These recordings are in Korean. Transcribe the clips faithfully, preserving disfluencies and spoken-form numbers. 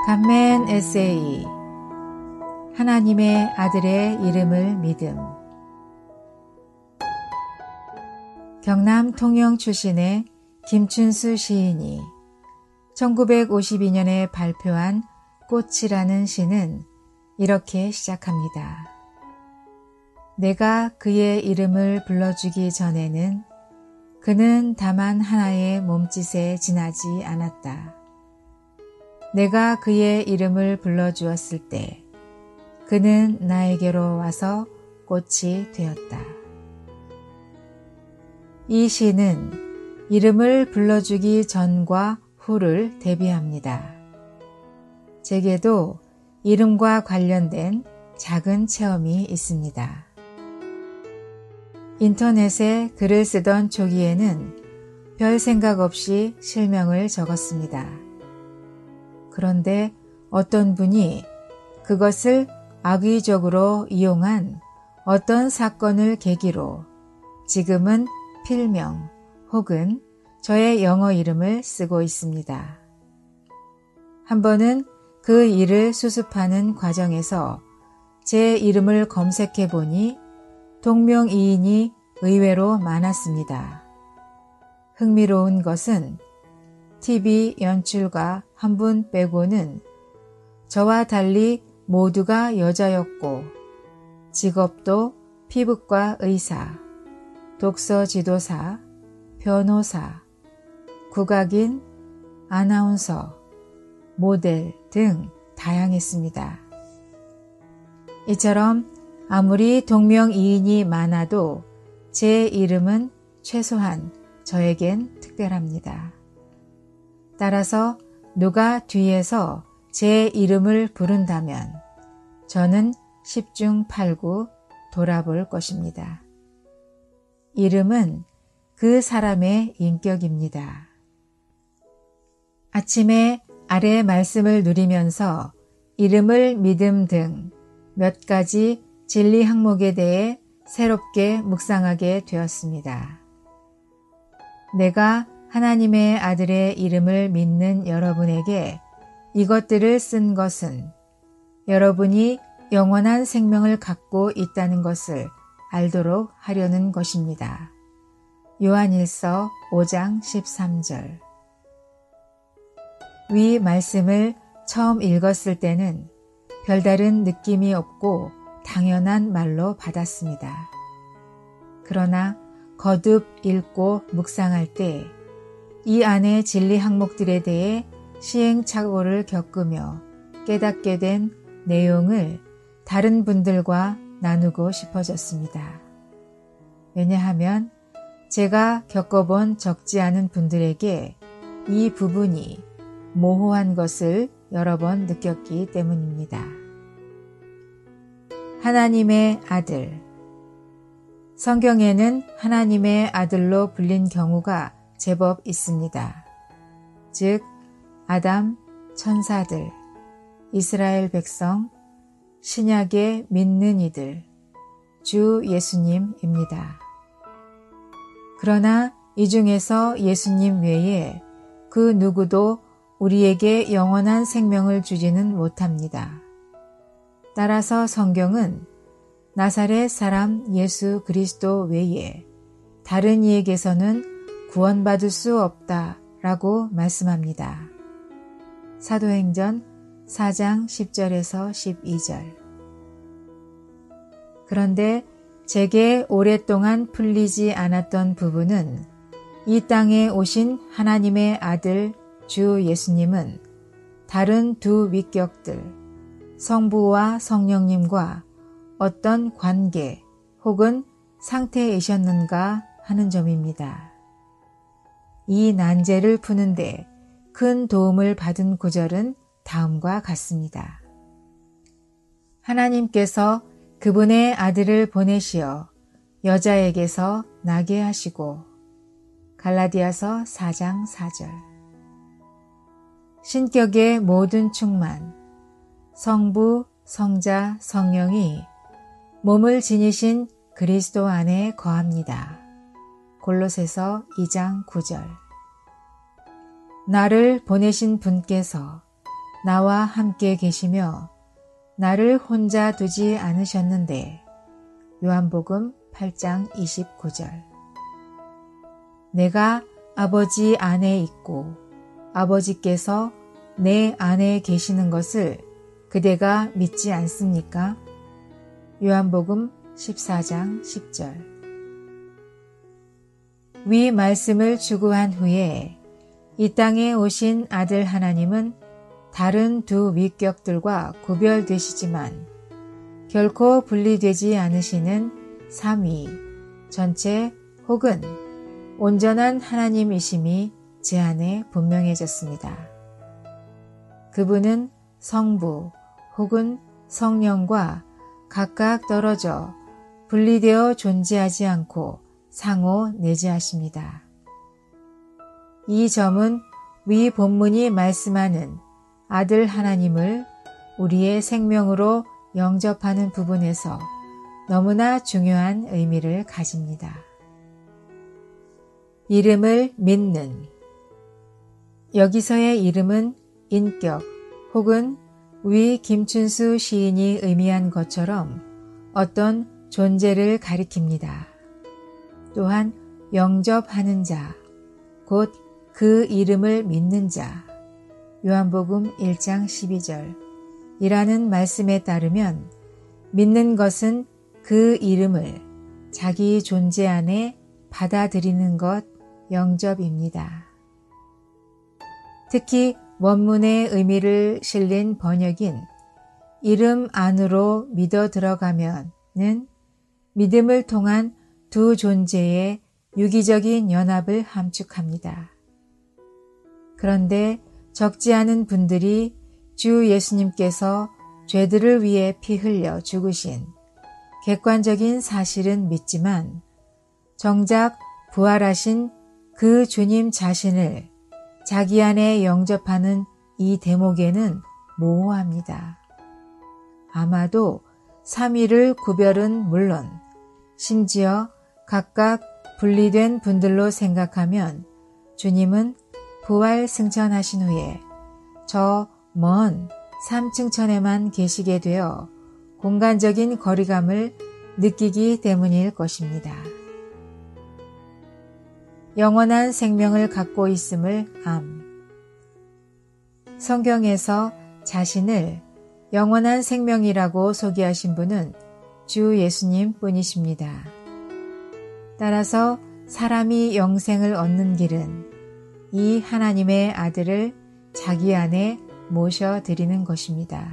간멘 에세이 하나님의 아들의 이름을 믿음. 경남 통영 출신의 김춘수 시인이 천구백오십이 년에 발표한 꽃이라는 시는 이렇게 시작합니다. 내가 그의 이름을 불러주기 전에는 그는 다만 하나의 몸짓에 지나지 않았다. 내가 그의 이름을 불러주었을 때 그는 나에게로 와서 꽃이 되었다. 이 시는 이름을 불러주기 전과 후를 대비합니다. 제게도 이름과 관련된 작은 체험이 있습니다. 인터넷에 글을 쓰던 초기에는 별 생각 없이 실명을 적었습니다. 그런데 어떤 분이 그것을 악의적으로 이용한 어떤 사건을 계기로 지금은 필명 혹은 저의 영어 이름을 쓰고 있습니다. 한 번은 그 일을 수습하는 과정에서 제 이름을 검색해 보니 동명이인이 의외로 많았습니다. 흥미로운 것은 티비 연출가 한 분 빼고는 저와 달리 모두가 여자였고 직업도 피부과 의사, 독서 지도사, 변호사, 국악인, 아나운서, 모델 등 다양했습니다. 이처럼 아무리 동명이인이 많아도 제 이름은 최소한 저에겐 특별합니다. 따라서 누가 뒤에서 제 이름을 부른다면 저는 십중팔구 돌아볼 것입니다. 이름은 그 사람의 인격입니다. 아침에 아래 말씀을 누리면서 이름을 믿음 등 몇 가지 진리 항목에 대해 새롭게 묵상하게 되었습니다. 내가 하나님의 아들의 이름을 믿는 여러분에게 이것들을 쓴 것은 여러분이 영원한 생명을 갖고 있다는 것을 알도록 하려는 것입니다. 요한일서 오 장 십삼 절. 위 말씀을 처음 읽었을 때는 별다른 느낌이 없고 당연한 말로 받았습니다. 그러나 거듭 읽고 묵상할 때 이 안의 진리 항목들에 대해 시행착오를 겪으며 깨닫게 된 내용을 다른 분들과 나누고 싶어졌습니다. 왜냐하면 제가 겪어본 적지 않은 분들에게 이 부분이 모호한 것을 여러 번 느꼈기 때문입니다. 하나님의 아들. 성경에는 하나님의 아들로 불린 경우가 제법 있습니다. 즉, 아담, 천사들, 이스라엘 백성, 신약에 믿는 이들, 주 예수님입니다. 그러나 이 중에서 예수님 외에 그 누구도 우리에게 영원한 생명을 주지는 못합니다. 따라서 성경은 나사렛 사람 예수 그리스도 외에 다른 이에게서는 구원받을 수 없다라고 말씀합니다. 사도행전 사 장 십 절에서 십이 절. 그런데 제게 오랫동안 풀리지 않았던 부분은 이 땅에 오신 하나님의 아들 주 예수님은 다른 두 위격들, 성부와 성령님과 어떤 관계 혹은 상태이셨는가 하는 점입니다. 이 난제를 푸는데 큰 도움을 받은 구절은 다음과 같습니다. 하나님께서 그분의 아들을 보내시어 여자에게서 나게 하시고 갈라디아서 사 장 사 절. 신격의 모든 충만, 성부, 성자, 성령이 몸을 지니신 그리스도 안에 거합니다. 골로새서 이 장 구 절. 나를 보내신 분께서 나와 함께 계시며 나를 혼자 두지 않으셨는데. 요한복음 팔 장 이십구 절. 내가 아버지 안에 있고 아버지께서 내 안에 계시는 것을 그대가 믿지 않습니까? 요한복음 십사 장 십 절. 위 말씀을 추구한 후에 이 땅에 오신 아들 하나님은 다른 두 위격들과 구별되시지만 결코 분리되지 않으시는 삼위, 전체 혹은 온전한 하나님이심이 제 안에 분명해졌습니다. 그분은 성부 혹은 성령과 각각 떨어져 분리되어 존재하지 않고 상호 내재하십니다. 이 점은 위 본문이 말씀하는 아들 하나님을 우리의 생명으로 영접하는 부분에서 너무나 중요한 의미를 가집니다. 이름을 믿는. 여기서의 이름은 인격 혹은 위 김춘수 시인이 의미한 것처럼 어떤 존재를 가리킵니다. 또한 영접하는 자, 곧 그 이름을 믿는 자, 요한복음 일 장 십이 절 이라는 말씀에 따르면 믿는 것은 그 이름을 자기 존재 안에 받아들이는 것, 영접입니다. 특히 원문의 의미를 실린 번역인 이름 안으로 믿어 들어가면은 믿음을 통한 두 존재의 유기적인 연합을 함축합니다. 그런데 적지 않은 분들이 주 예수님께서 죄들을 위해 피 흘려 죽으신 객관적인 사실은 믿지만 정작 부활하신 그 주님 자신을 자기 안에 영접하는 이 대목에는 모호합니다. 아마도 삼위를 구별은 물론 심지어 각각 분리된 분들로 생각하면 주님은 부활 승천하신 후에 저 먼 삼층천에만 계시게 되어 공간적인 거리감을 느끼기 때문일 것입니다. 영원한 생명을 갖고 있음을 암. 성경에서 자신을 영원한 생명이라고 소개하신 분은 주 예수님 뿐이십니다. 따라서 사람이 영생을 얻는 길은 이 하나님의 아들을 자기 안에 모셔드리는 것입니다.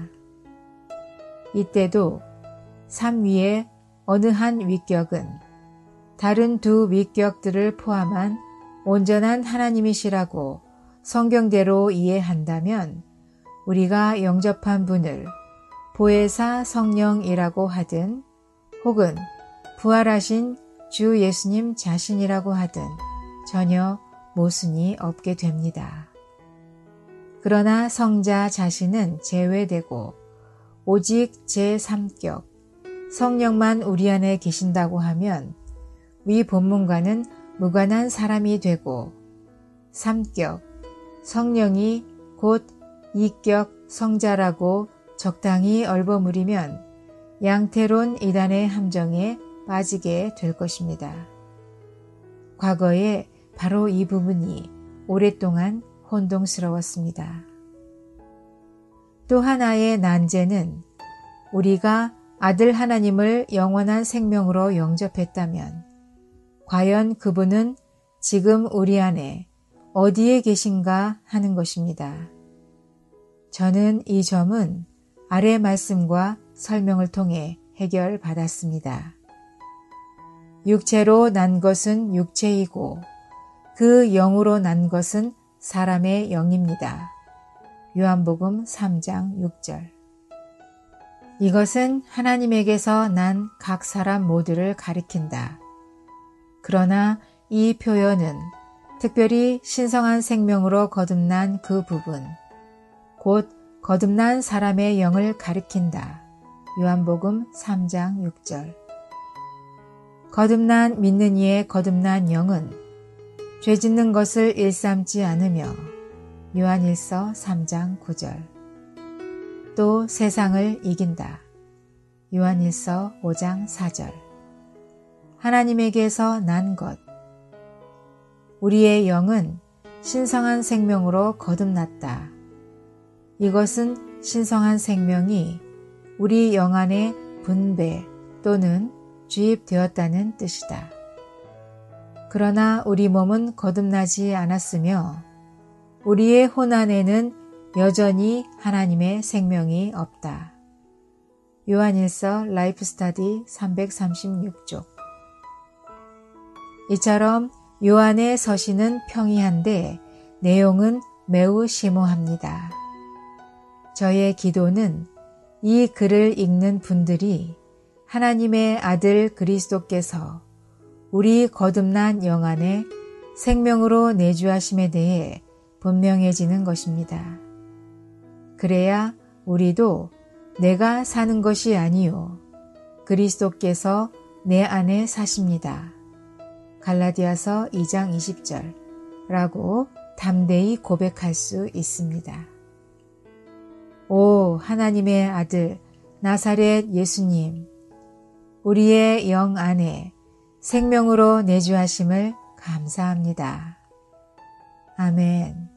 이때도 삼위의 어느 한 위격은 다른 두 위격들을 포함한 온전한 하나님이시라고 성경대로 이해한다면 우리가 영접한 분을 보혜사 성령이라고 하든 혹은 부활하신 주 예수님 자신이라고 하든 전혀 모순이 없게 됩니다. 그러나 성자 자신은 제외되고 오직 제삼격 성령만 우리 안에 계신다고 하면 위 본문과는 무관한 사람이 되고 삼격 성령이 곧 이격 성자라고 적당히 얼버무리면 양태론 이단의 함정에 빠지게 될 것입니다. 과거에 바로 이 부분이 오랫동안 혼동스러웠습니다. 또 하나의 난제는 우리가 아들 하나님을 영원한 생명으로 영접했다면 과연 그분은 지금 우리 안에 어디에 계신가 하는 것입니다. 저는 이 점은 아래 말씀과 설명을 통해 해결받았습니다. 육체로 난 것은 육체이고 그 영으로 난 것은 사람의 영입니다. 요한복음 삼 장 육 절. 이것은 하나님에게서 난 각 사람 모두를 가리킨다. 그러나 이 표현은 특별히 신성한 생명으로 거듭난 그 부분, 곧 거듭난 사람의 영을 가리킨다. 요한복음 삼 장 육 절. 거듭난 믿는 이의 거듭난 영은 죄짓는 것을 일삼지 않으며 요한일서 삼 장 구 절. 또 세상을 이긴다. 요한일서 오 장 사 절. 하나님에게서 난 것. 우리의 영은 신성한 생명으로 거듭났다. 이것은 신성한 생명이 우리 영 안에 분배 또는 주입되었다는 뜻이다. 그러나 우리 몸은 거듭나지 않았으며 우리의 혼 안에는 여전히 하나님의 생명이 없다. 요한일서 라이프 스터디 삼백삼십육 쪽. 이처럼 요한의 서신은 평이한데 내용은 매우 심오합니다. 저의 기도는 이 글을 읽는 분들이 하나님의 아들 그리스도께서 우리 거듭난 영 안에 생명으로 내주하심에 대해 분명해지는 것입니다. 그래야 우리도 내가 사는 것이 아니요 그리스도께서 내 안에 사십니다. 갈라디아서 이 장 이십 절 라고 담대히 고백할 수 있습니다. 오 하나님의 아들 나사렛 예수님, 우리의 영 안에 생명으로 내주하심을 감사합니다. 아멘.